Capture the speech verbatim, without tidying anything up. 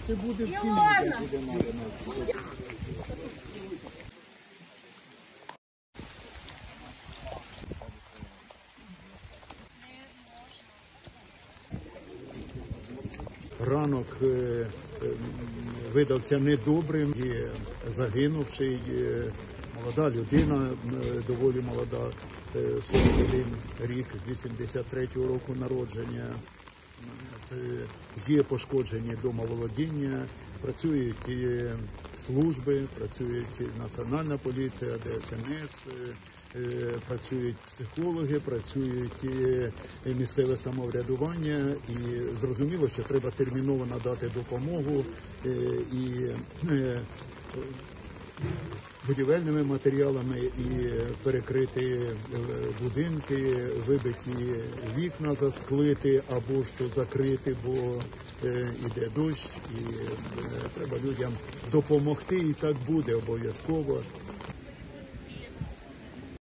Це буде всім. Ранок видався недобрим, і загинувший, молода людина, доволі молода, сорок один рік, вісімдесят третього року народження. Є пошкоджені домоволодіння, працюють служби, працюють Національна поліція, Де Ес Ем Ес, працюють психологи, працюють місцеве самоврядування, і зрозуміло, що треба терміново надати допомогу і будівельними матеріалами, і перекрити будинки, вибиті вікна, засклити або ж то закрити, бо йде дощ, і треба людям допомогти, і так буде обов'язково.